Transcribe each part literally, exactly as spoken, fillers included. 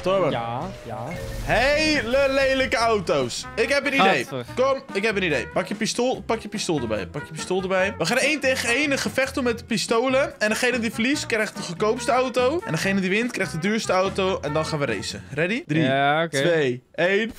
Torben. Ja, ja. Hele lelijke auto's. Ik heb een idee. Gadver. Kom, ik heb een idee. Pak je pistool, pak je pistool erbij. Pak je pistool erbij. We gaan één tegen één een gevecht doen met de pistolen. En degene die verliest krijgt de goedkoopste auto. En degene die wint krijgt de duurste auto. En dan gaan we racen. Ready? drie, Ja, oké. twee, één.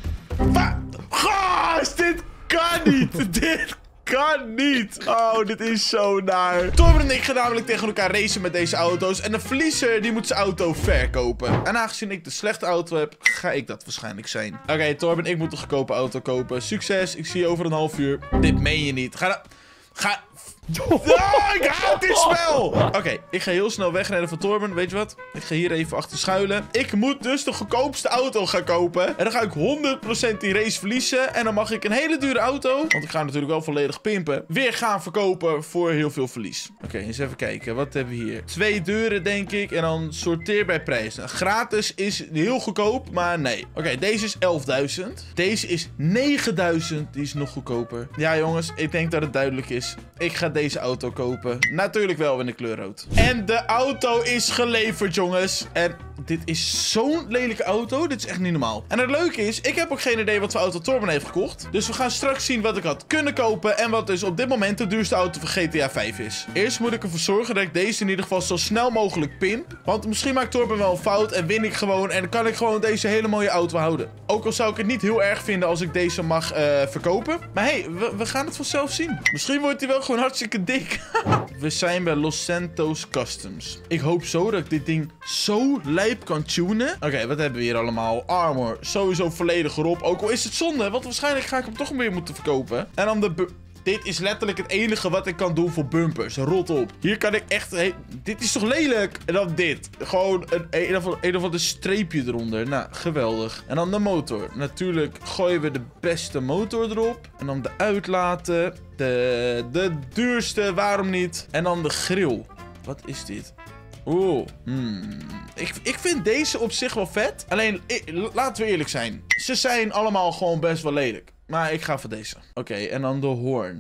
Gast, dit kan niet. Dit kan niet. Oh, dit is zo naar. Torben en ik gaan namelijk tegen elkaar racen met deze auto's. En de verliezer, die moet zijn auto verkopen. En aangezien ik de slechte auto heb, ga ik dat waarschijnlijk zijn. Oké, okay, Torben, ik moet een goedkope auto kopen. Succes, ik zie je over een half uur. Dit meen je niet. Ga... Ga... Oh, ik haat dit spel! Oké, okay, ik ga heel snel wegrijden van Torben. Weet je wat? Ik ga hier even achter schuilen. Ik moet dus de goedkoopste auto gaan kopen. En dan ga ik honderd procent die race verliezen. En dan mag ik een hele dure auto, want ik ga natuurlijk wel volledig pimpen, weer gaan verkopen voor heel veel verlies. Oké, okay, eens even kijken. Wat hebben we hier? Twee deuren, denk ik. En dan sorteer bij prijs. Nou, gratis is heel goedkoop, maar nee. Oké, okay, deze is elfduizend. Deze is negenduizend. Die is nog goedkoper. Ja, jongens, ik denk dat het duidelijk is. Ik ga deze auto kopen. Natuurlijk wel in de kleur rood. En de auto is geleverd, jongens. En dit is zo'n lelijke auto. Dit is echt niet normaal. En het leuke is, ik heb ook geen idee wat voor auto Torben heeft gekocht. Dus we gaan straks zien wat ik had kunnen kopen. En wat dus op dit moment de duurste auto van G T A vijf is. Eerst moet ik ervoor zorgen dat ik deze in ieder geval zo snel mogelijk pimp. Want misschien maakt Torben wel een fout en win ik gewoon. En dan kan ik gewoon deze hele mooie auto houden. Ook al zou ik het niet heel erg vinden als ik deze mag uh, verkopen. Maar hey, we, we gaan het vanzelf zien. Misschien wordt hij wel gewoon hartstikke dik. We zijn bij Los Santos Customs. Ik hoop zo dat ik dit ding zo lijp kan tunen. Oké, okay, wat hebben we hier allemaal? Armor. Sowieso volledig erop. Ook al is het zonde, want waarschijnlijk ga ik hem toch weer moeten verkopen. En dan de... Dit is letterlijk het enige wat ik kan doen voor bumpers. Rot op. Hier kan ik echt... Hey, dit is toch lelijk? En dan dit. Gewoon een, een, of, een of ander streepje eronder. Nou, geweldig. En dan de motor. Natuurlijk gooien we de beste motor erop. En dan de uitlaten. De, de duurste, waarom niet? En dan de grill. Wat is dit? Oeh. Hmm. Ik, ik vind deze op zich wel vet. Alleen, ik, laten we eerlijk zijn. Ze zijn allemaal gewoon best wel lelijk. Maar ik ga voor deze. Oké, okay, en dan de hoorn.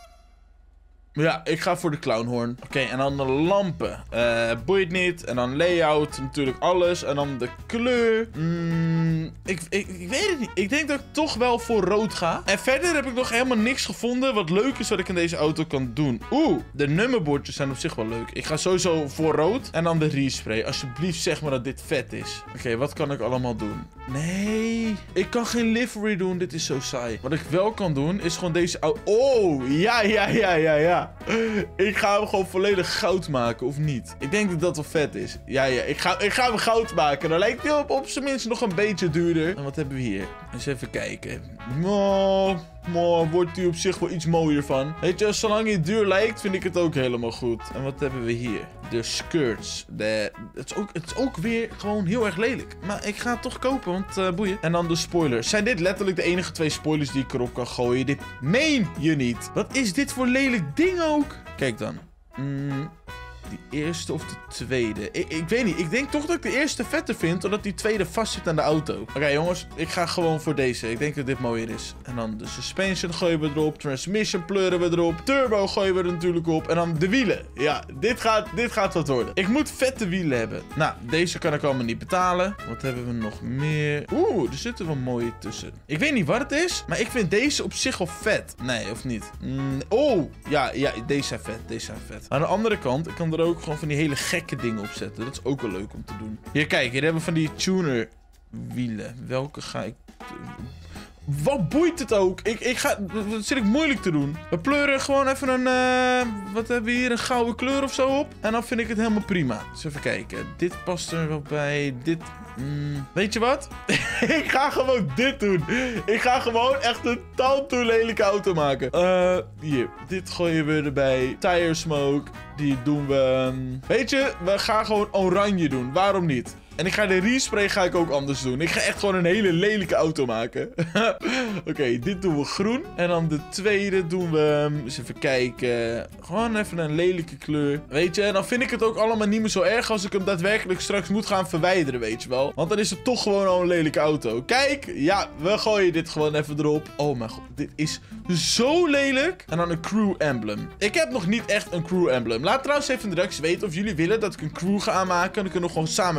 Ja, ik ga voor de clownhoorn. Oké, okay, en dan de lampen. Uh, boeit niet. En dan layout, natuurlijk alles. En dan de kleur. Mm, ik, ik, ik weet het niet. Ik denk dat ik toch wel voor rood ga. En verder heb ik nog helemaal niks gevonden wat leuk is wat ik in deze auto kan doen. Oeh, de nummerbordjes zijn op zich wel leuk. Ik ga sowieso voor rood. En dan de respray. Alsjeblieft zeg maar dat dit vet is. Oké, okay, wat kan ik allemaal doen? Nee, ik kan geen livery doen. Dit is zo saai. Wat ik wel kan doen is gewoon deze auto... Oh, ja, ja, ja, ja, ja. Ik ga hem gewoon volledig goud maken, of niet? Ik denk dat dat wel vet is. Ja, ja, ik ga, ik ga hem goud maken. Dan lijkt hij op, op zijn minst nog een beetje duurder. En wat hebben we hier? Eens even kijken. Oh, oh, wordt hij op zich wel iets mooier van. Weet je, zolang hij duur lijkt, vind ik het ook helemaal goed. En wat hebben we hier? De skirts. De, het, is ook, het is ook weer gewoon heel erg lelijk. Maar ik ga het toch kopen, want uh, boeien. En dan de spoilers. Zijn dit letterlijk de enige twee spoilers die ik erop kan gooien? Dit meen je niet. Wat is dit voor lelijk ding ook? Kijk dan. Mm, die eerste of de tweede? Ik, ik weet niet. Ik denk toch dat ik de eerste vetter vind, omdat die tweede vast zit aan de auto. Oké, okay, jongens. Ik ga gewoon voor deze. Ik denk dat dit mooier is. En dan de suspension gooien we erop. Transmission pleuren we erop. Turbo gooien we er natuurlijk op. En dan de wielen. Ja, dit gaat, dit gaat wat worden. Ik moet vette wielen hebben. Nou, deze kan ik allemaal niet betalen. Wat hebben we nog meer? Oeh, er zitten wel mooie tussen. Ik weet niet wat het is, maar ik vind deze op zich wel vet. Nee, of niet? Mm, oh, ja, ja, deze zijn vet. Deze zijn vet. Aan de andere kant, ik kan er ook gewoon van die hele gekke dingen op zetten. Dat is ook wel leuk om te doen. Hier, kijk. Hier hebben we van die tuner wielen. Welke ga ik... Wat boeit het ook? Ik, ik ga... Dat zit ik moeilijk te doen. We pleuren gewoon even een... Uh, wat hebben we hier? Een gouden kleur of zo op. En dan vind ik het helemaal prima. Dus even kijken. Dit past er wel bij. Dit... Mm, weet je wat? Ik ga gewoon dit doen. Ik ga gewoon echt een tandtoe lelijke auto maken. Uh, hier. Dit gooien we erbij. Tire smoke. Die doen we... Weet je? We gaan gewoon oranje doen. Waarom niet? En ik ga de respray ga ik ook anders doen. Ik ga echt gewoon een hele lelijke auto maken. Oké, okay, dit doen we groen. En dan de tweede doen we... Eens even kijken. Gewoon even een lelijke kleur. Weet je, en dan vind ik het ook allemaal niet meer zo erg als ik hem daadwerkelijk straks moet gaan verwijderen, weet je wel. Want dan is het toch gewoon al een lelijke auto. Kijk, ja, we gooien dit gewoon even erop. Oh mijn god, dit is zo lelijk. En dan een crew emblem. Ik heb nog niet echt een crew emblem. Laat trouwens even in de reacties weten of jullie willen dat ik een crew ga aanmaken. Dan kunnen we gewoon samen races doen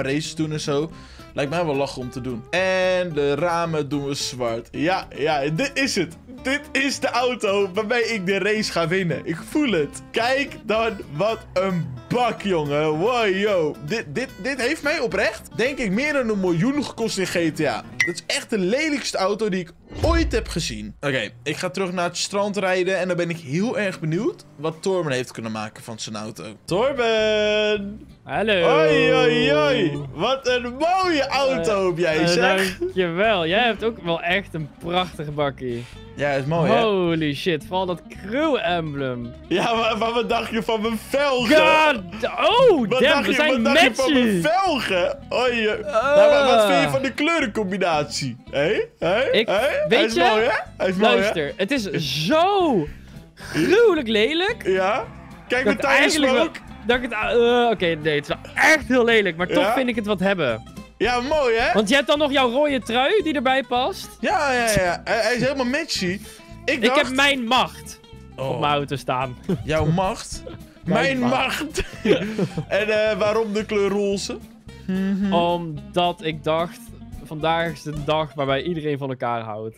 doen en zo. Lijkt mij wel lachen om te doen. En de ramen doen we zwart. Ja, ja, dit is het. Dit is de auto waarmee ik de race ga winnen. Ik voel het. Kijk dan wat een bak, jongen. Wow, yo. Dit, dit, dit heeft mij oprecht, denk ik, meer dan een miljoen gekost in G T A. Dat is echt de lelijkste auto die ik ooit heb gezien. Oké, okay, ik ga terug naar het strand rijden. En dan ben ik heel erg benieuwd wat Torben heeft kunnen maken van zijn auto. Torben! Hallo. Oi, oi, oi. Wat een mooie auto heb jij, uh, zeg. Dankjewel. Jij hebt ook wel echt een prachtige bakkie. Ja, is mooi, hè? Holy shit, vooral dat crew-emblem. Ja, maar, maar wat dacht je van mijn velgen? God! Oh, wat damn, dacht we je, zijn wat dacht je van mijn matchy. velgen? Oei, uh. Uh. nou, maar wat vind je van de kleurencombinatie? Hé? Hey? Hé? Hey? Ik, hey? weet Hij is je, mooi, hè? Hij is mooi, luister, hè? het is zo gruwelijk lelijk. Ja? Kijk, mijn Dat tire eigenlijk wel- smoke. Dat ik het... Uh, Oké, okay, nee, het is wel echt heel lelijk, maar toch Ja? vind ik het wat hebben. Ja, mooi, hè? Want je hebt dan nog jouw rode trui die erbij past. Ja, ja, ja. Hij, hij is helemaal matchy. Ik dacht... Ik heb mijn macht Oh, op mijn auto staan. jouw macht? Mijn Mijn macht. En uh, waarom de kleur roze? Mm-hmm. Omdat ik dacht, vandaag is de dag waarbij iedereen van elkaar houdt.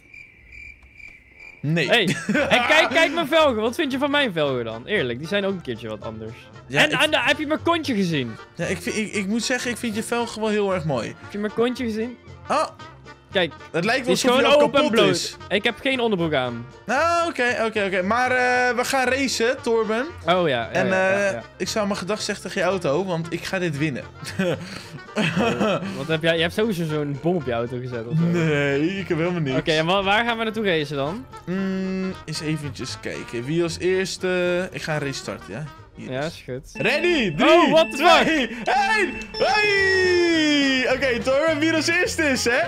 Nee. Hey, en kijk, kijk mijn velgen. Wat vind je van mijn velgen dan? Eerlijk, die zijn ook een keertje wat anders. Ja, en ik... en heb je mijn kontje gezien? Ja, ik, vind, ik, ik moet zeggen, ik vind je velgen wel heel erg mooi. Heb je mijn kontje gezien? Oh, Kijk, het lijkt die wel is alsof gewoon hij al open en kapot bloot. is. Ik heb geen onderbroek aan. Nou, oké, oké, oké. Maar uh, we gaan racen, Torben. Oh ja, ja, En uh, ja, ja, ja. ik zou mijn gedachten zeggen tegen je auto, want ik ga dit winnen. Oh, wat heb jij? Je hebt sowieso zo'n bom op je auto gezet of zo. Nee, ik heb helemaal niks. Oké, okay, en wa waar gaan we naartoe racen dan? Mm, eens eventjes kijken. Wie als eerste... Ik ga een race starten, ja? Hier Ja, is. is goed. Ready? Drie, Oh, what the twee, één! Hey! Oké, okay, Torben, wie als eerste is, hè?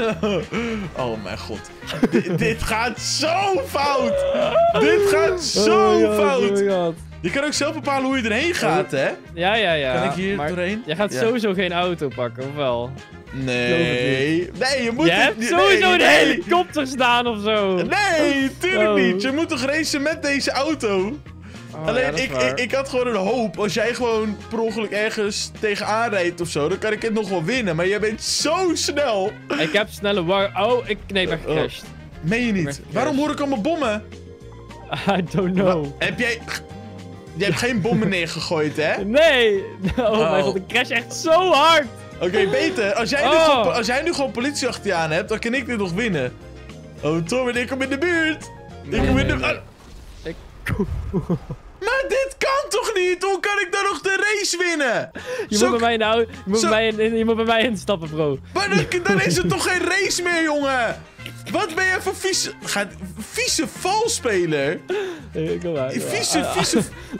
Oh mijn god. D dit gaat zo fout! Dit gaat zo oh, fout! Oh God. Je kan ook zelf bepalen hoe je erheen gaat, hè? Ja, ja, ja. Kan ik hier maar doorheen? jij gaat Ja. sowieso geen auto pakken, of wel? Nee. Nee, je moet... Je het- hebt nee, sowieso nee, de nee. helikopter staan of zo. Nee, tuurlijk Oh. niet. Je moet toch racen met deze auto? Oh, Alleen, ja, dat is ik, waar. ik, ik had gewoon een hoop. Als jij gewoon per ongeluk ergens tegenaan rijdt of zo, dan kan ik het nog wel winnen. Maar jij bent zo snel. Ik heb snelle war... Oh, ik... Nee, ik ben gecrashed. Meen je ben niet? gecrashed. Waarom hoor ik allemaal bommen? I don't know. Wa- heb jij... Je hebt geen bommen neergegooid, hè? Nee! Oh, Oh. mijn god, ik crash echt zo hard! Oké, beter. Als jij, nu Oh. gewoon, als jij nu gewoon politie achter je aan hebt, dan kan ik dit nog winnen. Oh, Torben, ik kom in de buurt. Nee, ik kom in nee, de... nee. Ah, Ik... maar dit kan toch niet? Hoe kan ik dan nog de race winnen? Je Zo- moet bij mij in de auto... Je moet, zo- bij mij in, je moet bij mij instappen, bro. Maar dan, dan is het toch geen race meer, jongen? Wat ben jij voor vieze... Ga, vieze valspeler? Eh, Kom maar. kom maar. Vieze, Ah, ah. vieze...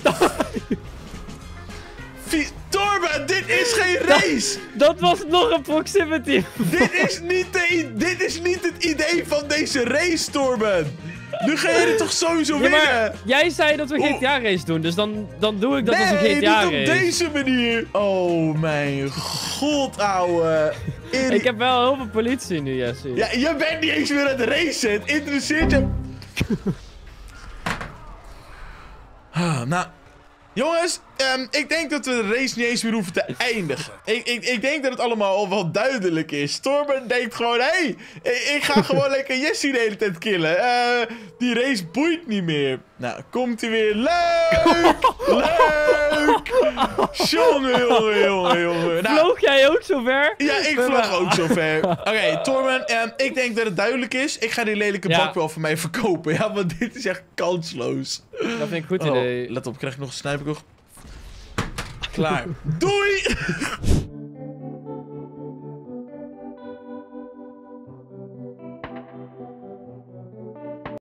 Vie- Torben, dit is geen race! Dat was nog een proximity. dit, is niet de, i- dit is niet het idee van deze race, Torben! Nu ga je er toch sowieso Ja, winnen! maar jij zei dat we Oeh. G T A-race doen, dus dan, dan doe ik dat als nee, een G T niet op A-race. deze manier! Oh mijn god, ouwe. Iri- Ik heb wel heel veel politie nu, Jesse. Ja, je bent niet eens meer aan het racen. Het interesseert je... Ah, nou... Jongens, um, ik denk dat we de race niet eens meer hoeven te eindigen. Ik, ik, ik denk dat het allemaal al wel duidelijk is. Torben denkt gewoon, hé, hey, ik, ik ga gewoon lekker Jessie de hele tijd killen. Uh, die race boeit niet meer. Nou, komt hij weer. Leuk! Leuk! Jongen, jongen, jongen, jongen. Nou, Vloog jij ook zo ver? ja, ik vlog ook zo ver. Oké, okay, Torben, um, ik denk dat het duidelijk is. Ik ga die lelijke Ja. bak wel voor mij verkopen. Ja, want dit is echt kansloos. Dat vind ik een goed Oh, idee. let op, krijg ik nog een sniper nog. Klaar. Doei!